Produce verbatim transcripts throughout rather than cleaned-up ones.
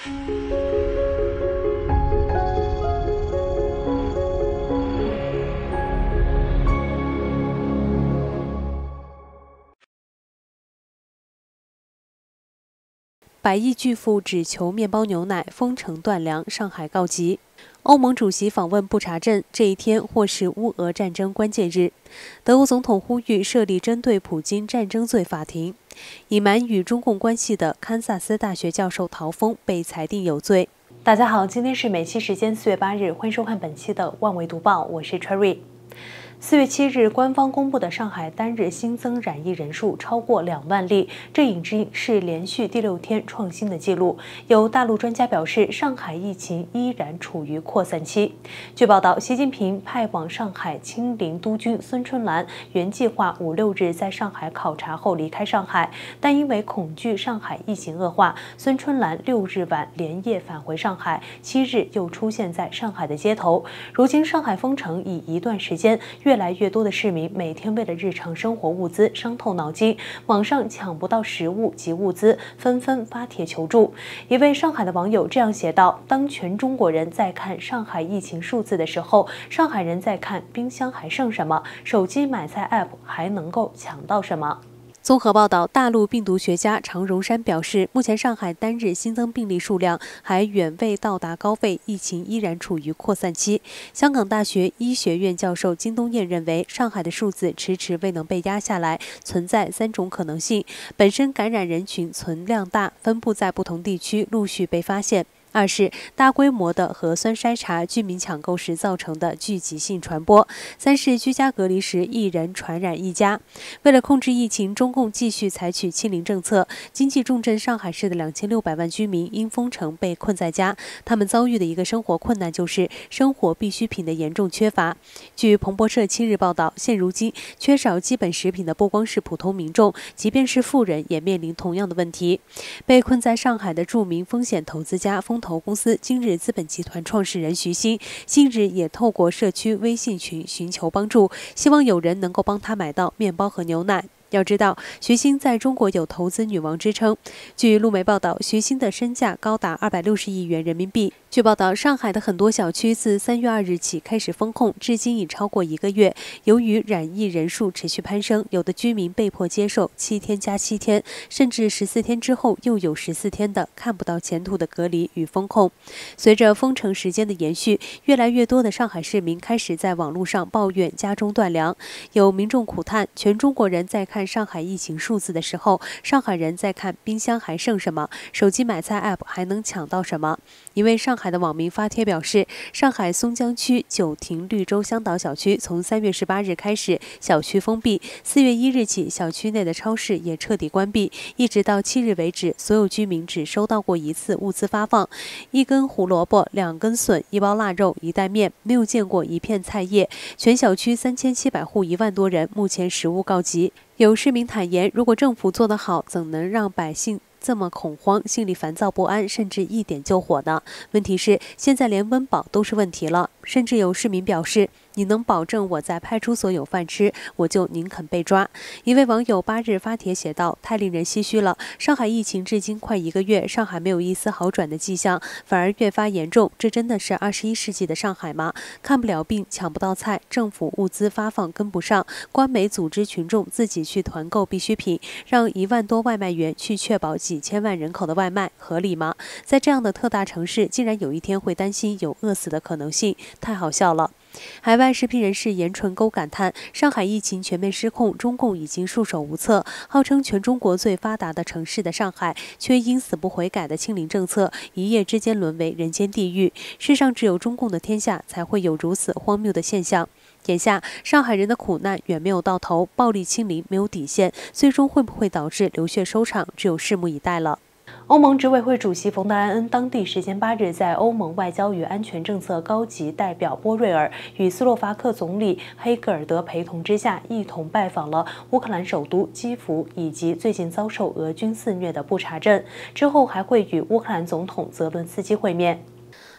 百亿巨富只求面包牛奶，封城断粮，上海告急。欧盟主席访问布查镇，这一天或是乌俄战争关键日。德国总统呼吁设立针对普京战争罪法庭。隐瞒与中共关系的堪萨斯大学教授陶峰被裁定有罪。大家好，今天是美西时间四月八日，欢迎收看本期的万维读报，我是 Cherry。四月七日，官方公布的上海单日新增染疫人数超过两万例，这已经是连续第六天创新的记录。有大陆专家表示，上海疫情依然处于扩散期。据报道，习近平派往上海亲临督军孙春兰原计划五六日在上海考察后离开上海，但因为恐惧上海疫情恶化，孙春兰六日晚连夜返回上海，七日又出现在上海的街头。如今上海封城已一段时间，越来越多的市民每天为了日常生活物资伤透脑筋，网上抢不到食物及物资，纷纷发帖求助。一位上海的网友这样写道：当全中国人在看上海疫情数字的时候，上海人在看冰箱还剩什么，手机买菜 App 还能够抢到什么。综合报道，大陆病毒学家常荣山表示，目前上海单日新增病例数量还远未到达高位，疫情依然处于扩散期。香港大学医学院教授金东彦认为，上海的数字迟迟未能被压下来，存在三种可能性：本身感染人群存量大，分布在不同地区，陆续被发现。二是大规模的核酸筛查、居民抢购时造成的聚集性传播；三是居家隔离时一人传染一家。为了控制疫情，中共继续采取清零政策。经济重镇上海市的两千六百万居民因封城被困在家，他们遭遇的一个生活困难就是生活必需品的严重缺乏。据彭博社七日报道，现如今缺少基本食品的不光是普通民众，即便是富人也面临同样的问题。被困在上海的著名风险投资家风投公司今日资本集团创始人徐新，近日也透过社区微信群寻求帮助，希望有人能够帮他买到面包和牛奶。要知道，徐新在中国有投资女王之称。据路媒报道，徐新的身价高达二百六十亿元人民币。据报道，上海的很多小区自三月二日起开始封控，至今已超过一个月。由于染疫人数持续攀升，有的居民被迫接受七天加七天，甚至十四天之后又有十四天的看不到前途的隔离与封控。随着封城时间的延续，越来越多的上海市民开始在网络上抱怨家中断粮。有民众苦叹，全中国人在看看上海疫情数字的时候，上海人在看冰箱还剩什么，手机买菜 App 还能抢到什么。一位上海的网民发帖表示，上海松江区九亭绿洲香岛小区从三月十八日开始小区封闭，四月一日起小区内的超市也彻底关闭，一直到七日为止，所有居民只收到过一次物资发放，一根胡萝卜、两根笋、一包腊肉、一袋面，没有见过一片菜叶。全小区三千七百户一万多人，目前食物告急。有市民坦言，如果政府做得好，怎能让百姓这么恐慌，心里烦躁不安，甚至一点就火呢？问题是，现在连温饱都是问题了。甚至有市民表示，你能保证我在派出所有饭吃，我就宁肯被抓。一位网友八日发帖写道：太令人唏嘘了，上海疫情至今快一个月，上海没有一丝好转的迹象，反而越发严重。这真的是二十一世纪的上海吗？看不了病，抢不到菜，政府物资发放跟不上，官媒组织群众自己去团购必需品，让一万多外卖员去确保几千万人口的外卖，合理吗？在这样的特大城市，竟然有一天会担心有饿死的可能性，太好笑了。海外时评人士严纯沟感叹，上海疫情全面失控，中共已经束手无策。号称全中国最发达的城市的上海，却因死不悔改的清零政策，一夜之间沦为人间地狱。世上只有中共的天下，才会有如此荒谬的现象。眼下，上海人的苦难远没有到头，暴力清零没有底线，最终会不会导致流血收场，只有拭目以待了。欧盟执委会主席冯德莱恩当地时间八日在欧盟外交与安全政策高级代表波瑞尔与斯洛伐克总理黑格尔德陪同之下，一同拜访了乌克兰首都基辅以及最近遭受俄军肆虐的布查镇，之后还会与乌克兰总统泽伦斯基会面。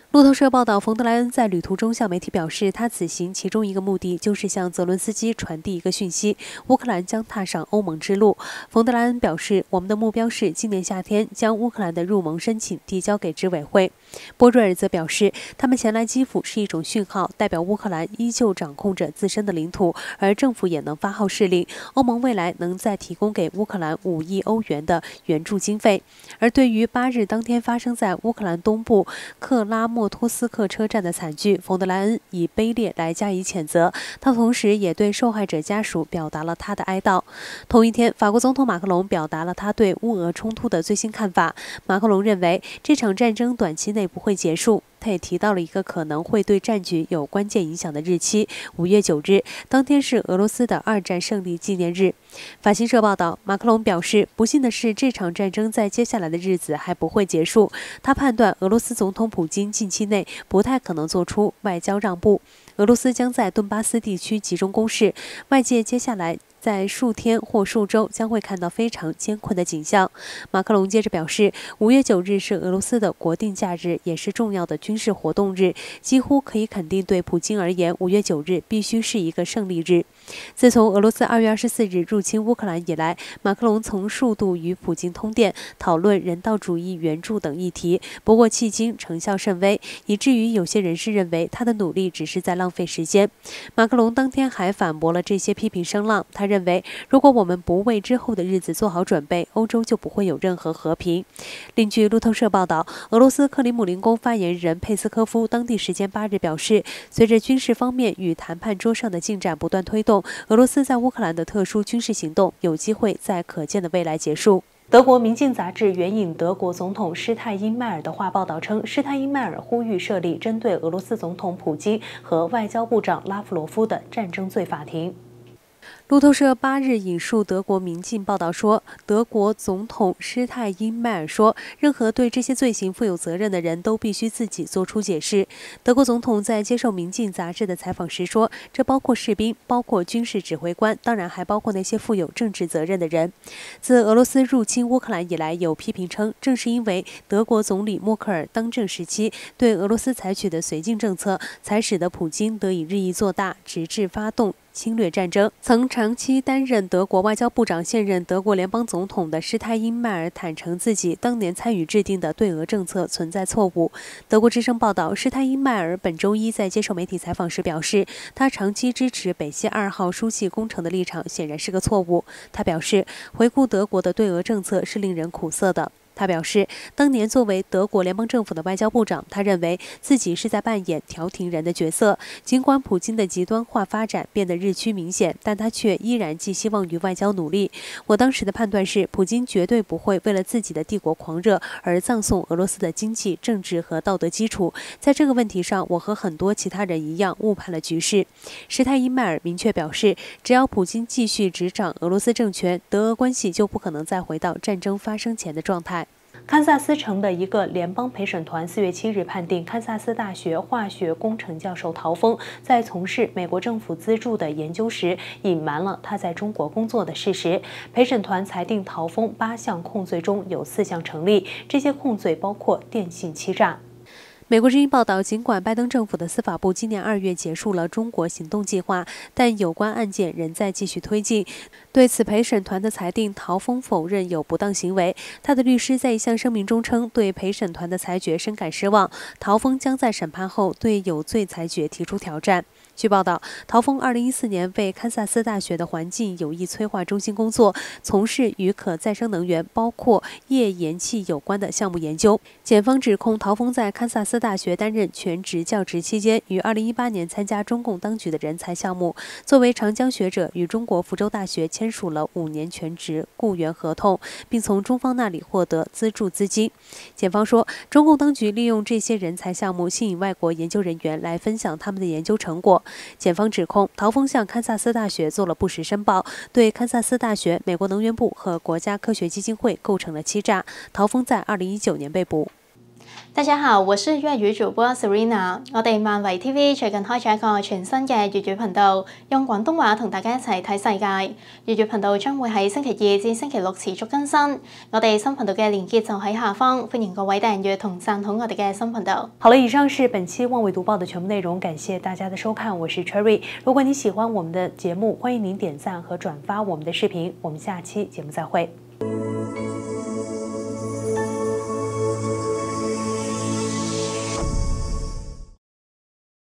路透社报道，冯德莱恩在旅途中向媒体表示，他此行其中一个目的就是向泽伦斯基传递一个讯息：乌克兰将踏上欧盟之路。冯德莱恩表示，我们的目标是今年夏天将乌克兰的入盟申请递交给执委会。波瑞尔则表示，他们前来基辅是一种讯号，代表乌克兰依旧掌控着自身的领土，而政府也能发号施令。欧盟未来能再提供给乌克兰五亿欧元的援助经费。而对于八日当天发生在乌克兰东部克拉莫托斯克车站的惨剧，冯德莱恩以卑劣来加以谴责。他同时也对受害者家属表达了他的哀悼。同一天，法国总统马克龙表达了他对乌俄冲突的最新看法。马克龙认为这场战争短期内不会结束。他也提到了一个可能会对战局有关键影响的日期，五月九日，当天是俄罗斯的二战胜利纪念日。法新社报道，马克龙表示，不幸的是，这场战争在接下来的日子还不会结束。他判断俄罗斯总统普京近期内不太可能做出外交让步，俄罗斯将在顿巴斯地区集中攻势，外界接下来在数天或数周将会看到非常艰困的景象。马克龙接着表示，五月九日是俄罗斯的国定假日，也是重要的军事活动日，几乎可以肯定，对普京而言，五月九日必须是一个胜利日。自从俄罗斯二月二十四日入侵乌克兰以来，马克龙曾数度与普京通电，讨论人道主义援助等议题，不过迄今成效甚微，以至于有些人士认为他的努力只是在浪费时间。马克龙当天还反驳了这些批评声浪，他认为，如果我们不为之后的日子做好准备，欧洲就不会有任何和平。另据路透社报道，俄罗斯克里姆林宫发言人佩斯科夫当地时间八日表示，随着军事方面与谈判桌上的进展不断推动，俄罗斯在乌克兰的特殊军事行动有机会在可见的未来结束。德国《明镜》杂志援引德国总统施泰因迈尔的话报道称，施泰因迈尔呼吁设立针对俄罗斯总统普京和外交部长拉夫罗夫的战争罪法庭。路透社八日引述德国《明镜》报道说，德国总统施泰因迈尔说，任何对这些罪行负有责任的人都必须自己做出解释。德国总统在接受《明镜》杂志的采访时说，这包括士兵，包括军事指挥官，当然还包括那些负有政治责任的人。自俄罗斯入侵乌克兰以来，有批评称，正是因为德国总理默克尔当政时期对俄罗斯采取的绥靖政策，才使得普京得以日益做大，直至发动侵略战争。曾长期担任德国外交部长、现任德国联邦总统的施泰因迈尔坦诚自己当年参与制定的对俄政策存在错误。德国之声报道，施泰因迈尔本周一在接受媒体采访时表示，他长期支持北溪二号输气工程的立场显然是个错误。他表示，回顾德国的对俄政策是令人苦涩的。他表示，当年作为德国联邦政府的外交部长，他认为自己是在扮演调停人的角色。尽管普京的极端化发展变得日趋明显，但他却依然寄希望于外交努力。我当时的判断是，普京绝对不会为了自己的帝国狂热而葬送俄罗斯的经济、政治和道德基础。在这个问题上，我和很多其他人一样误判了局势。施泰因迈尔明确表示，只要普京继续执掌俄罗斯政权，德俄关系就不可能再回到战争发生前的状态。堪萨斯城的一个联邦陪审团四月七日判定堪萨斯大学化学工程教授陶峰在从事美国政府资助的研究时，隐瞒了他在中国工作的事实。陪审团裁定陶峰八项控罪中有四项成立，这些控罪包括电信欺诈。美国之音报道，尽管拜登政府的司法部今年二月结束了中国行动计划，但有关案件仍在继续推进。对此陪审团的裁定，陶峰否认有不当行为。他的律师在一项声明中称，对陪审团的裁决深感失望。陶峰将在审判后对有罪裁决提出挑战。据报道，陶峰二零一四年为堪萨斯大学的环境有益催化中心工作，从事与可再生能源，包括页岩气有关的项目研究。检方指控陶峰在堪萨斯大学担任全职教职期间，于二零一八年参加中共当局的人才项目。作为长江学者，与中国福州大学签署了五年全职雇员合同，并从中方那里获得资助资金。检方说，中共当局利用这些人才项目吸引外国研究人员来分享他们的研究成果。检方指控陶峰向堪萨斯大学做了不实申报，对堪萨斯大学、美国能源部和国家科学基金会构成了欺诈。陶峰在二零一九年被捕。 大家好，我是粵語主播 Serena。我哋漫維 T V 最近開咗一個全新嘅粵語頻道，用廣東話同大家一齊睇世界。粵語頻道將會喺星期二至星期六持續更新。我哋新頻道嘅連結就喺下方，歡迎各位訂閱同讚好我哋嘅新頻道。 好了，以上是本期望維讀報的全部內容，感謝大家的收看，我是 Cherry。如果你喜歡我們的節目，歡迎您點讚和轉發我們的視頻。我們下期節目再會。